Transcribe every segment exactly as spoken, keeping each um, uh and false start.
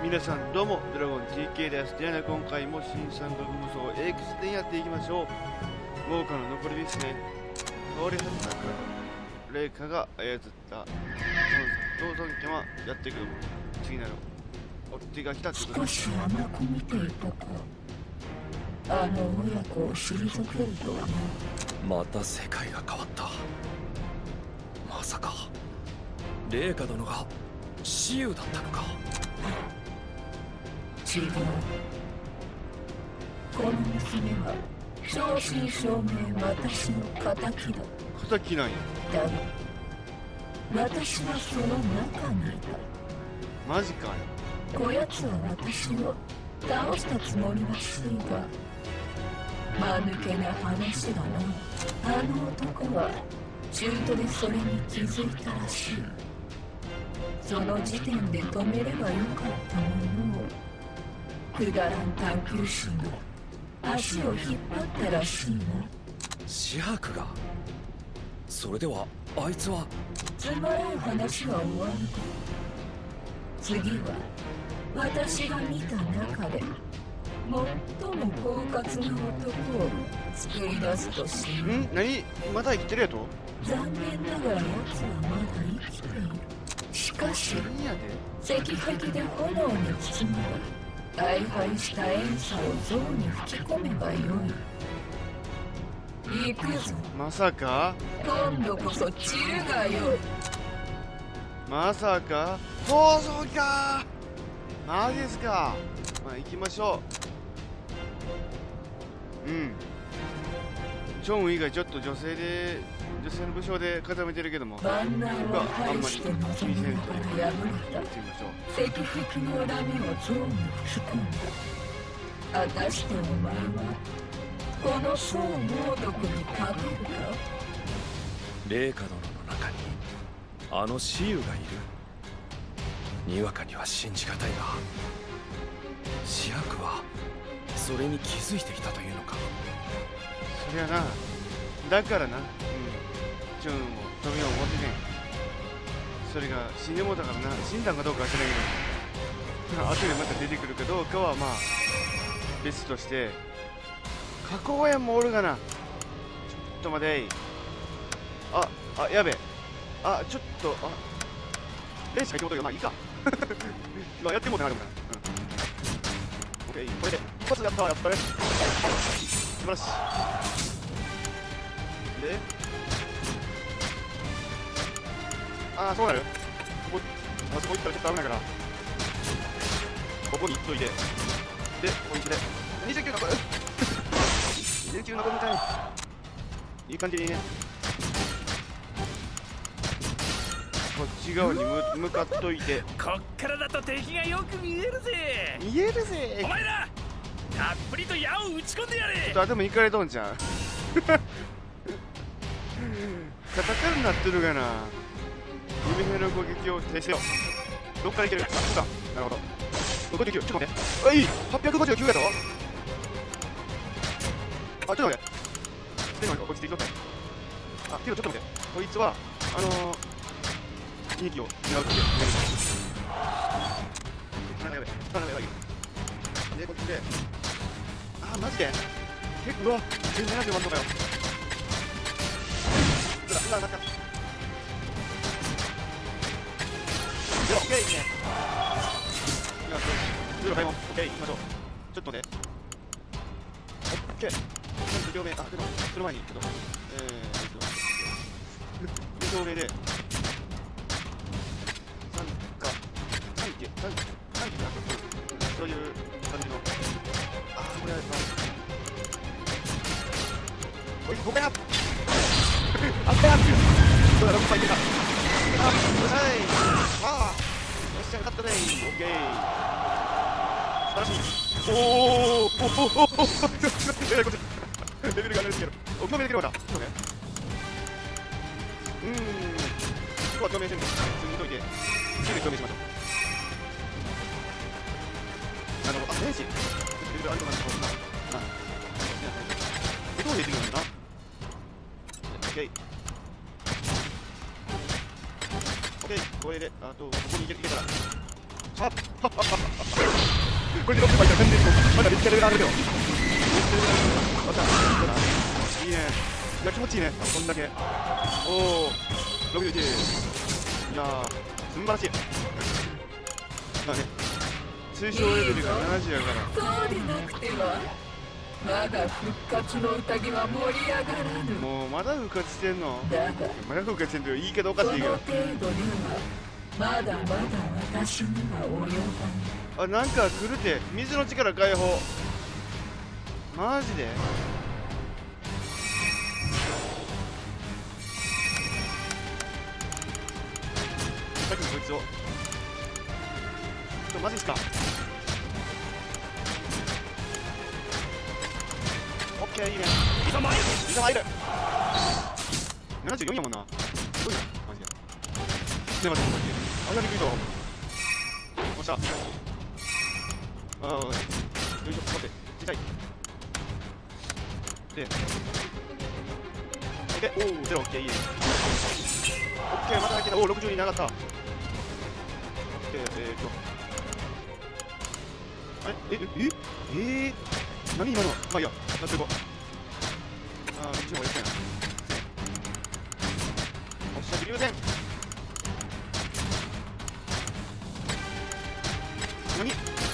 皆さんどうも、ドラゴン ティーケー です。ではね、今回も新三国無双 エックス でやっていきましょう。豪華の残りですね。通り始めたから霊下が操った銅山家はやってくる。次なる追っ手が来たってことです。 しかし甘く見ていたか。あの親子を退けるとはね。 また世界が変わった。まさか霊下殿が蚩尤だったのか。 違う。この娘は正真正銘私の敵だ。 敵なんや。 だが私はその中にいた。 マジかよ。 こやつは私を倒したつもりらしいが、間抜けな話だな。あの男は中途でそれに気づいたらしい。その時点で止めればよかったものを、くだらん探求心が足を引っ張ったらしいな。 紫伯が。それではあいつは。 つまらん話は終わる。次は私が見た中で最も狡猾な男を作り出すとしよう。 ん？何？まだ生きてるやと？ 残念ながら奴はまだ生きている。しかし何やで？ 石壁で炎に包まれ大敗した塩素を像に吹き込めばよい。行くぞ。 まさか？ 今度こそ散るがよい。 まさか？逃走か？マジですか？まあ行きましょう。うん。ジョン以外ちょっと女性で女性の武将で固めてるけども、僕はあんまり気にせんとやってみましょう。 石壁の恨みを像に吹き込んだ。果たしてお前はこの小猛毒に勝てるか。 霊下殿の中にあの蚩尤がいる。にわかには信じがたいが、紫伯はそれに気づいていたというのか。 そりゃな、だからな、うん、ジョンを止めよう思ってね。それが死んでもうたからな。死んだんかどうかは知らないけど、後でまた出てくるかどうかはまあ別として、加工園もおるがな。ちょっと待てい。あ、あ、やべえ。あ、ちょっと、あ、レース書いてもうたけど、まあいいか。まあやってもうたな、でもな。うん。オッケー、これで一発やったわ、やったね。素晴らしい。で、ああ、そうなる。ここ、あそこ行ったらちょっと危ないから、ここに行っといて、で、こいつで、にじゅうきゅう残る。にじゅうきゅう残るみたい。いい感じにね。こっち側に向向かっといて。 こっからだと敵がよく見えるぜ。 見えるぜ。 お前らたっぷりと矢を打ち込んでやれ。 ちょっと頭いかれとんじゃん。カタカナになってるがな。弓兵の攻撃を停止せよ。どっからいける？あ、そうだ。なるほど。ごじゅうきゅう、ちょっと待って。あ、いい。はっぴゃくごじゅうきゅうやぞ。あ、ちょっと待って。でも、落ちていきとった。あ、けどちょっと待って。こいつは、あのー、利益を狙うっていう。あ、やべえ。あ、やべえ。で、こっちで。あ、マジで結構、うわ、せんななじゅうまんとかよ。うわ、うわ、なんか。オッケー、いいね。いきます。ルール買いも。オッケー、行きましょう。ちょっとね。オッケー。両面、あ、でも、その前に、ちょっと、えー、と、両面で、三か、三家、三家、三家か、そういう感じの、あー、これはやっぱ、おい、ここやあったやどうだ、ろくぱいいけた。あ、うざい。ああ、よっしゃ、勝ったね。オッケー。素晴らしい。おー、おー、おー、おー、こっち。レベルが上がるんですけど。お、共鳴できるわけだ。そうね。うーん。ここは共鳴せんと。次にといて、すぐ共鳴しましょう。なるほど。あ、電子。レベルあるとなるとな。あ、で、どうできるんだ？オッケー。オッケー。これで、あと、ここに行けたら。 さあこれでろっぱいじゃ全然まだめっちゃレベル上がるよ。またいいね。いや気持ちいいね。こんだけおおろくじゅういち。いやー素晴らしい。まあね推奨レベルがななじゅうやから。 そうでなくてはまだ復活の宴は盛り上がらぬ。 もうまだ復活してんの。 だがまだ復活してんのよ。言い方おかしいけど。 この程度ではまだまだ私には及ばぬ。 あ、なんか来るって水の力解放。マジでさっきのこいつをちょっとマジっすか。オッケーいいね。 いざ参る。 いざ参る。ななじゅうよんやもんな。すごいなマジで。ねまずこっちあんなに食いとおっしゃ。ああよいしょ待って小さいでオッケーおおゼロオッケーいいね。オッケーまた入ってた。おおろくじゅうになかった。オッケーえーっとあれええええー、何今の。まあいいややっていこう。ああこっちの方がいいかな。おっしゃ流線何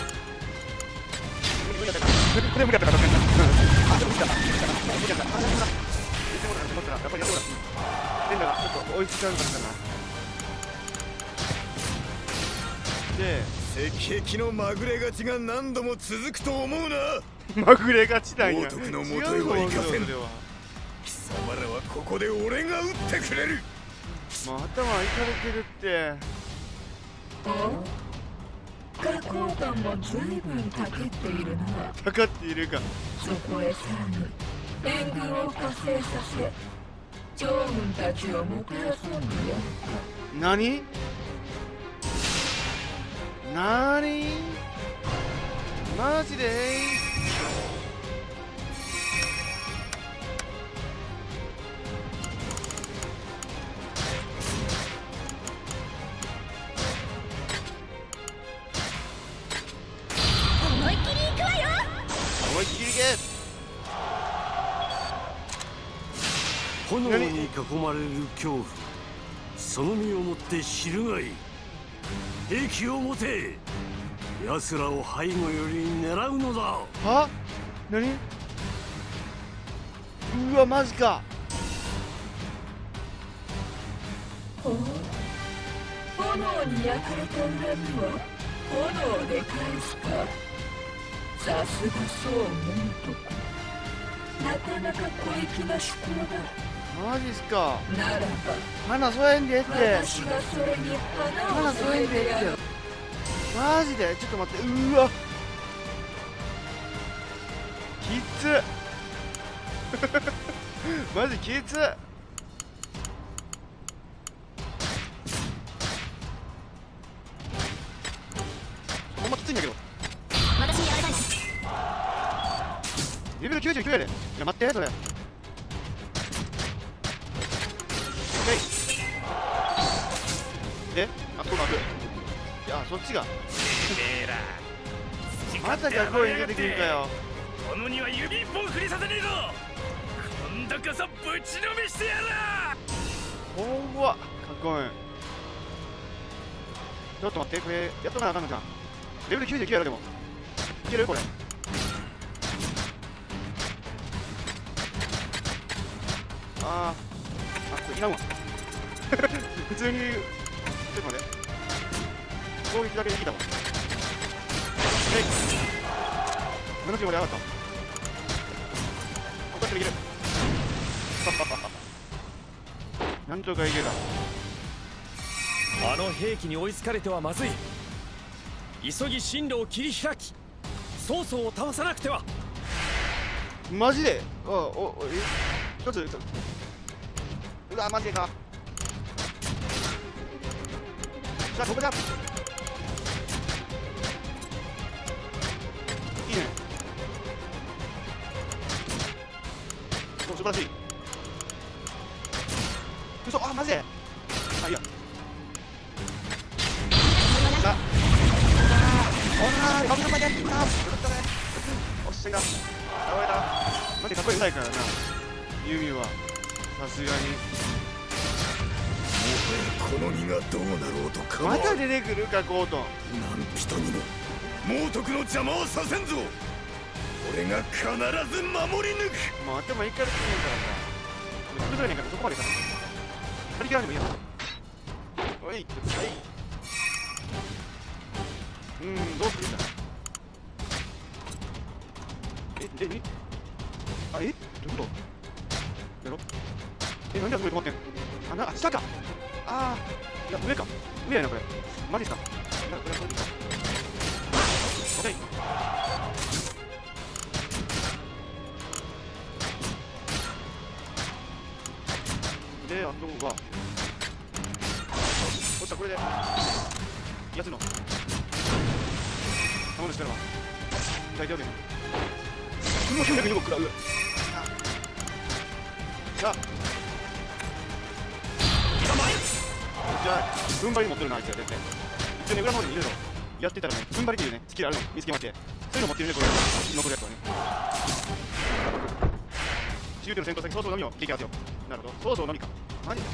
無理やったかこれ無理やったかどうかあでも無理だった無理だった無理だったあでもだ言ってもらったやっぱりやってもらった連打がちょっと追いつかなかったな。で石壁のまぐれ勝ちが何度も続くと思うな。 まぐれ勝ちなんや。 王徳の元へは行かせん。貴様らはここで俺が撃ってくれる。 まあ頭いかれてるってお花崗岩も随分たけっているな。 かかっているか。 そこへさらに援軍を加勢させ将軍たちをもてあそんでやるか。 何何マジで思いっきり行くわよ。 思いっきりいけ。 炎に囲まれる恐怖、その身をもって知るがいい。兵器を持て。奴らを背後より狙うのだ。 は何うわマジか。 お炎に焼かれた恨みは炎で返すか。さすがそう門徳。なかなか小粋な趣向マジっすか。 だ。ならば花添えんでって。 私がそれに花を添えてやる。 マジでちょっと待って。うわきつマジきつ。ほんまきついんだけど。 私にやらない。 レベルきゅうじゅうきゅうやで。いや待ってそれ。オッケーであそうかくいやそっちがてめえらまたかっこいい出てくるかよ。 このには指一本振りさせねえぞ。今度こそぶちのめしてやる。 ほわかっこいい。ちょっと待ってこれやっとかなあかんのじゃん。レベルきゅうじゅうきゅうやろでもいけるこれ。あーあこれいらんわ普通にちょっと待って攻撃だけでいいだもん。えいななじゅうまで上がった。こうやってできるなんとかいけた。 あの兵器に追いつかれてはまずい。急ぎ進路を切り開き曹操を倒さなくては。 マジであおおえ一つうわマジでか。さあここだ。いいね。お素晴らしい。嘘あマジであいいやさあーマグロまでやってきた。よかったね。おっしゃいな。倒れた。マジかっこいいからなユミは。さすがにこの身がどうなろうと構わまん。 た出てくるかゴートン。 何人にも猛徳の邪魔をさせんぞ。俺が必ず守り抜く。 もう頭いかれてるからさ。崩れねえからそこまでか。張り切らんでもいいや。おい、はい。うーん、どうするんだ。え、え、えあ、えどういうことやろえ、なんであそこで止まってんのあ、な、あ、下かあー、いや、上か上やな、これ。マジっすかいや、これはこれでいいか。オッケー。で、あとはおっしゃ、これでやつの玉の力は大丈夫やな。そのきゅうひゃくにも食らう。さあじゃあ踏ん張り持ってるなあいつや絶対。一応ね裏の方でいろいろやってたらね踏ん張りっていうねスキルあるの見つけまして、そういうの持ってるねこれ残るやつはね。中手の戦闘先曹操のみを経験当てよう。なるほど曹操のみかマジか。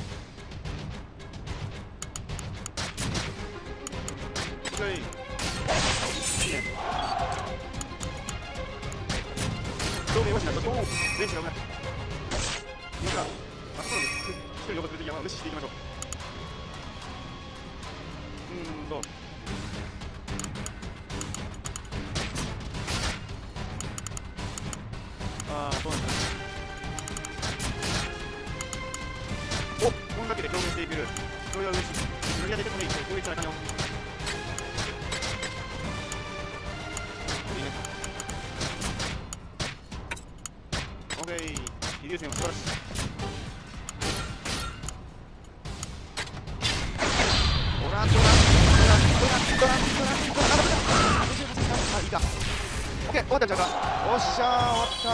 はいいいね。同盟はしなとと電子が危ない。今からあそこまで一人横連れて山を無視していきましょう。うーんとああそうなんだ。おこんだけで表現していける。それは嬉しい。塗り上げてもいい。こういったらかんよ。いいね。オッケー。飛竜戦は素晴らしい。オランドランドランドランドランドランドランドランあ、いいか。オッケー終わったんちゃうか。おっしゃー終わった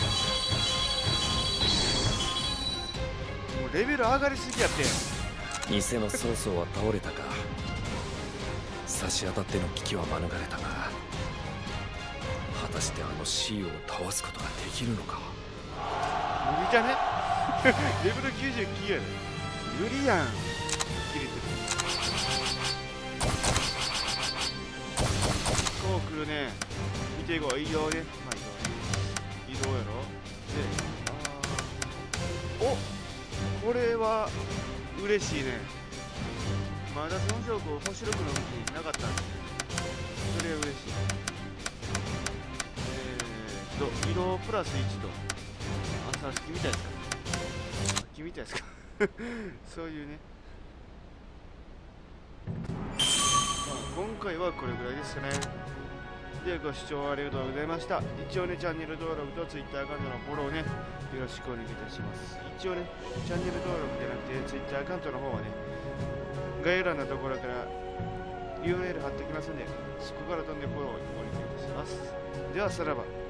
ー。もうレベル上がりすぎやって。 偽の曹操は倒れたか。差し当たっての危機は免れたが、果たしてあのシーを倒すことができるのか。 無理じゃねレベルきゅうじゅうきゅうやで。無理やん。切れてる。こう来るね。見ていこう。移動ね。まあ移動ね。移動やろ。で、あーおこれは嬉しいね。まだその証拠星ろくの向きになかったんですね。それは嬉しい。えーっと移動プラスいちと。あ、さっきみたいですか。さっきみたいですか。そういうね。まあ、今回はこれぐらいですかね。で、ご視聴ありがとうございました。一応ね、チャンネル登録と Twitter アカウントのフォローね、よろしくお願いいたします。一応ね、チャンネル登録じゃなくて Twitter アカウントの方はね、概要欄のところから ユーアールエル 貼っておきますんで、そこから飛んでフォローをお願いいたします。では、さらば。